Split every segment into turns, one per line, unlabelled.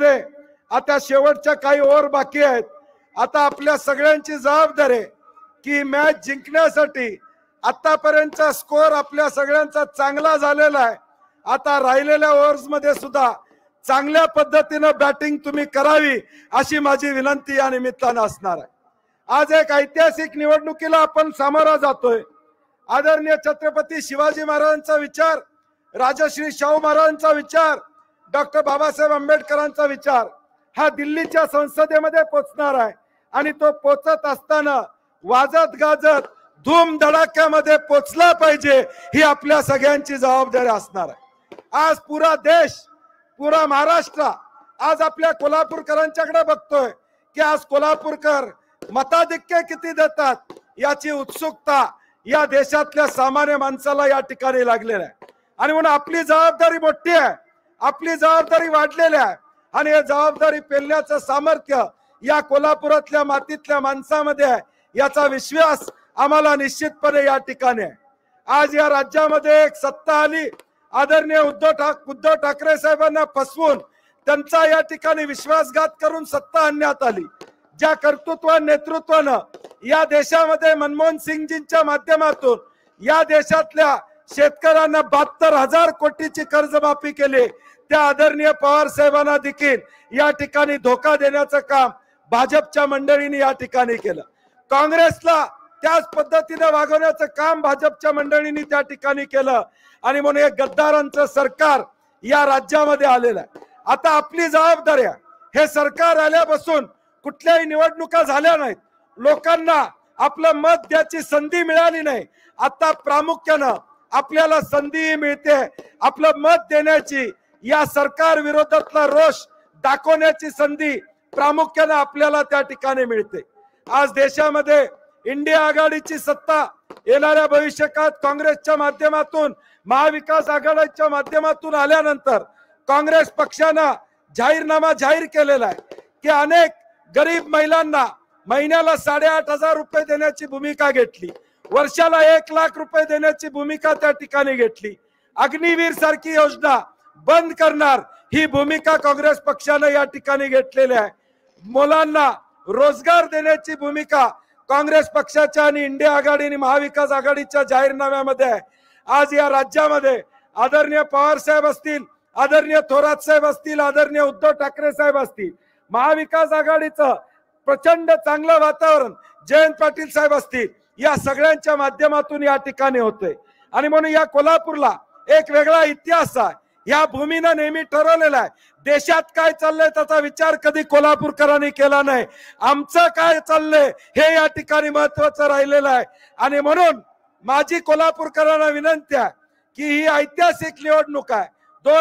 राज्यामध्ये आता शेवटच्या काही ओव्हर बाकी आहेत। आता आपल्या सगळ्यांची जबाबदारी आहे की मॅच जिंकण्यासाठी आतापर्यंतचा स्कोर आपल्या सगळ्यांचा चांगला झालेला आहे। आता राहिलेल्या ओव्हर्स मध्ये सुद्धा चांगल्या पद्धतीने बॅटिंग तुम्ही करावी अशी माझी विनंती या निमित्ताने असणार आहे। आज एक ऐतिहासिक निवडणुकीला आपण सामोरा जातोय। आदरणीय छत्रपती शिवाजी महाराजांचा विचार, राजश्री शाहू महाराजांचा विचार, डॉक्टर बाबासाहेब आंबेडकरांचा विचार हा दिल्लीच्या संसदेमध्ये पोचणार आहे आणि तो पोचत असताना वाजत गाजत धूम धडाक्यामध्ये पोचला पाहिजे ही आपल्या सगळ्यांची जबाबदारी असणार आहे। आज पुरा देश, पुरा महाराष्ट्र आज आपल्या कोल्हापूरकरांच्याकडे बघतोय की आज कोल्हापूरकर मताधिक्य किती देतात याची उत्सुकता या देशातल्या सामान्य माणसाला या ठिकाणी लागलेला आहे। आणि म्हणून आपली जबाबदारी मोठी आहे, आपली जबाबदारी वाढलेली आहे आणि हे जबाबदारी पेलण्याचं सामर्थ्य या कोल्हापुरातल्या मातीतल्या माणसामध्ये आहे याचा विश्वास आम्हाला निश्चितपणे या ठिकाणी आहे। आज या राज्यामध्ये एक सत्ता आली, आदरणीय उद्धव ठाकरे साहेबांना फसवून त्यांचा या ठिकाणी विश्वासघात करून सत्ता आणण्यात आली। ज्या कर्तृत्वान नेतृत्वानं या देशामध्ये मनमोहन सिंगजींच्या माध्यमातून या देशातल्या शेतकऱ्यांना 72,000 कोटीची कर्जमाफी केली, त्या आदरणीय पवार साहेबांना देखील या ठिकाणी धोका देण्याचं काम भाजपच्या मंडळींनी या ठिकाणी केलं। काँग्रेसला त्याच पद्धतीने वागवण्याचं काम भाजपच्या मंडळींनी त्या ठिकाणी केलं आणि म्हणून एक गद्दारांचं सरकार या राज्यामध्ये आलेलं आहे। आता आपली जबाबदारी आहे, हे सरकार आल्यापासून कुठल्याही निवडणुका झाल्या नाहीत, लोकांना आपलं मत द्यायची संधी मिळाली नाही। आता प्रामुख्यानं आपल्याला संधी मिळते आपलं मत देण्याची, या सरकार विरोधातला रोष दाखवण्याची संधी प्रामुख्याने आपल्याला त्या ठिकाणी मिळते। आज देशामध्ये इंडिया आघाडीची सत्ता येणाऱ्या भविष्यकाळात काँग्रेसच्या माध्यमातून, महाविकास आघाडीच्या माध्यमातून आल्यानंतर काँग्रेस पक्षानं जाहीरनामा जाहीर केलेला आहे की अनेक गरीब महिलांना महिन्याला 8,500 रुपये देण्याची भूमिका घेतली, वर्षाला 1,00,000 रुपये देण्याची भूमिका त्या ठिकाणी घेतली। अग्निवीर सारखी योजना बंद करणार ही भूमिका काँग्रेस पक्षाने या ठिकाणी घेतलेली आहे। मुलांना रोजगार देण्याची भूमिका काँग्रेस पक्षाच्या आणि इंडिया आघाडी आणि महाविकास आघाडीच्या जाहीरनाम्यामध्ये आहे। आज या राज्यामध्ये आदरणीय पवार साहेब असतील, आदरणीय थोरात साहेब असतील, आदरणीय उद्धव ठाकरे साहेब असतील, महाविकास आघाडीचं प्रचंड चांगलं वातावरण जयंत पाटील साहेब असतील, या सगळ्यांच्या माध्यमातून या ठिकाणी होते। आणि म्हणून या कोल्हापूरला एक वेगळा इतिहास आहे। या भूमीनं नेहमी ठरवलेला आहे देशात काय चाललंय त्याचा विचार कधी कोल्हापूरकरांनी केला नाही, आमचं काय चाललंय हे या ठिकाणी महत्वाचं राहिलेलं आहे। आणि म्हणून माझी कोल्हापूरकरांना विनंती आहे की ही ऐतिहासिक निवडणूक आहे,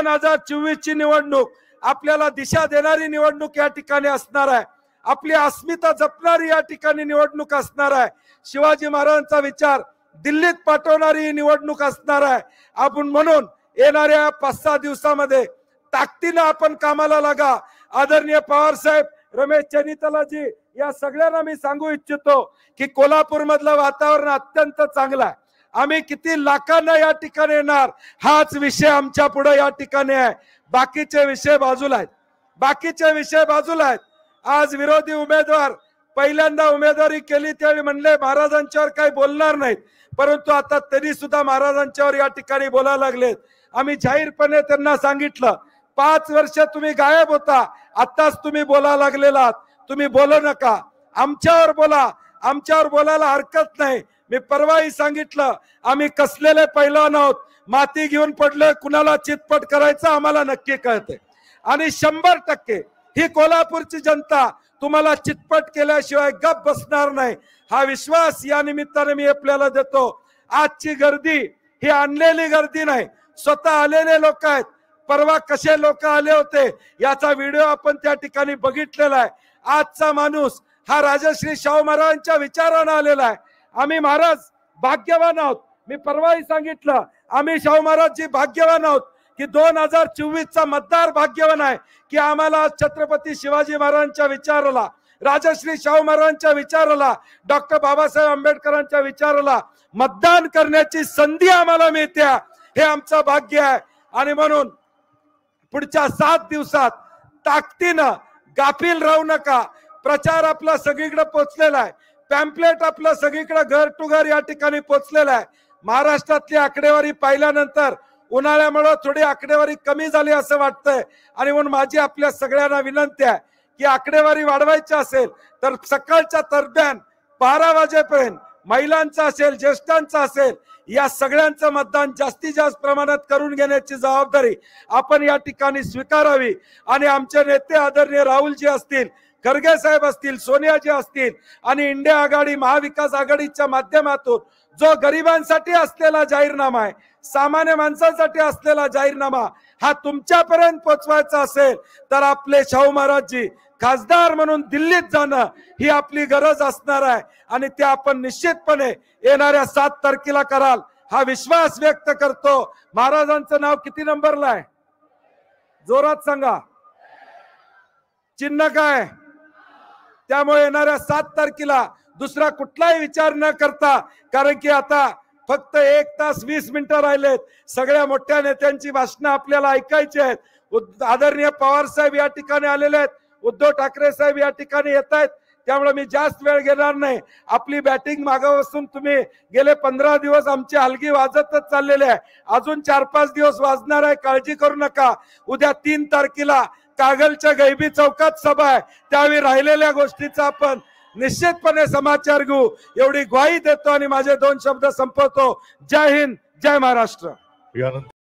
2024 ची निवडणूक आपल्याला दिशा देणारी निवडणूक या ठिकाणी असणार आहे, आपली अस्मिता जपणारी या ठिकाणी निवडणूक असणार आहे, शिवाजी महाराजांचा विचार दिल्लीत पाठवणारी निवडणूक असणार आहे। आपण म्हणून येणाऱ्या 5-6 दिवसामध्ये ताकदीने आपण कामाला लागा। आदरणीय पवार साहेब, रमेश चेन्नीतालाजी, या सगळ्यांना मी सांगू इच्छितो की कोल्हापूर मधलं वातावरण अत्यंत चांगलं आहे। आम्ही किती लाखांना या ठिकाणी येणार हाच विषय आमच्या पुढे या ठिकाणी आहे, बाकीचे विषय बाजूला आहेत, बाकीचे विषय बाजूला आहेत। आज विरोधी उमेदवार पहिल्यांदा उमेदवारी केली त्यावेळी म्हणले महाराजांच्यावर काही बोलणार नाहीत, परंतु आता तरी सुद्धा महाराजांच्यावर या ठिकाणी बोलायला लागलेत। आम्ही जाहीरपणे त्यांना सांगितलं 5 वर्ष तुम्ही गायब होता, आताच तुम्ही बोलायला लागलेला, तुम्ही बोलू नका, आमच्यावर बोला, आमच्यावर बोलायला हरकत नाही। मी परवाही सांगितलं आम्ही कसलेले पैलवान आहोत, माती घेऊन पडलोय, कुणाला चितपट करायचं आम्हाला नक्की कळते आणि 100% ही कोल्हापूरची जनता तुम्हाला चितपट केल्याशिवाय गप बसणार नाही, हा विश्वास या निमित्ताने मी आपल्याला देतो। आजची गर्दी ही आणलेली गर्दी नाही, स्वतः आलेले लोक आहेत। परवा कसे लोक आले होते याचा व्हिडिओ आपण त्या ठिकाणी बघितलेला आहे। आजचा माणूस हा राजश्री शाहू महाराजांच्या विचाराने आलेला आहे। आम्ही महाराज भाग्यवान आहोत, मी परवाही सांगितलं आम्ही शाहू महाराजजी भाग्यवान आहोत की 2024 चा मतदार भाग्यवान आहे की आम्हाला छत्रपती शिवाजी महाराजांच्या विचाराला, राजश्री शाहू महाराजांच्या विचाराला, डॉक्टर बाबासाहेब आंबेडकरांच्या विचाराला मतदान करण्याची संधी आम्हाला मिळते, हे आमचं भाग्य आहे। आणि म्हणून पुढच्या 7 दिवसात ताकदीनं गाफील राहू नका. प्रचार आपला सगळीकडे पोहोचलेला आहे, पॅम्पलेट आपलं सगळीकडे घर टू घर या ठिकाणी पोहोचलेलं आहे. महाराष्ट्रातली आकडेवारी पाहिल्यानंतर उन्हाळ्यामुळे थोडी आकडेवारी कमी झाली असं वाटतंय, आणि म्हणून माझी आपल्या सगळ्यांना विनंती आहे की आकडेवारी वाढवायची असेल तर सकाळच्या दरम्यान 12 वाजेपर्यंत महिलांचं असेल, ज्येष्ठांचं असेल, या सगळ्यांचं मतदान जास्तीत जास्त प्रमाणात करून घेण्याची जबाबदारी आपण या ठिकाणी स्वीकारावी. आणि आमचे नेते आदरणीय राहुलजी असतील, खरगे साहेब असतील, सोनियाजी असतील, आणि इंडिया आघाडी महाविकास आघाडीच्या माध्यमातून जो गरिबांसाठी असलेला जाहीरनामा आहे, सामान्य माणसांसाठी असलेला जाहीरनामा हा तुमच्यापर्यंत पोहोचवायचा असेल तर आपले शाहू महाराजजी खासदार म्हणून दिल्लीत जाणं ही आपली गरज असणार आहे, आणि ते आपण निश्चितपणे येणाऱ्या 7 तारखेला कराल हा विश्वास व्यक्त करतो. महाराजांचं नाव किती नंबरला आहे? जोरात सांगा. चिन्ह काय? त्यामुळे येणाऱ्या 7 तारखेला दुसरा कुठलाही विचार न करता, कारण की आता फक्त 1 तास 20 मिनिटं राहिलेत, सगळ्या मोठ्या नेत्यांची भाषणं आपल्याला ऐकायची आहेत. आदरणीय पवार साहेब या ठिकाणी आलेले आहेत, उद्धव ठाकरे साहेब या ठिकाणी येत आहेत, त्यामुळे मी जास्त वेळ घेणार नाही. आपली बॅटिंग मागे बसून तुम्ही गेले 15 दिवस आमची हलगी वाजतच चाललेली आहे, अजून 4-5 दिवस वाजणार आहे, काळजी करू नका. उद्या 3 तारखेला कागलच्या गैबी चौकात सभा आहे, त्यावेळी राहिलेल्या गोष्टीचा आपण निश्चितपणे समाचार घेऊ एवढी ग्वाही देतो आणि माझे 2 शब्द संपवतो. जय हिंद, जय महाराष्ट्र.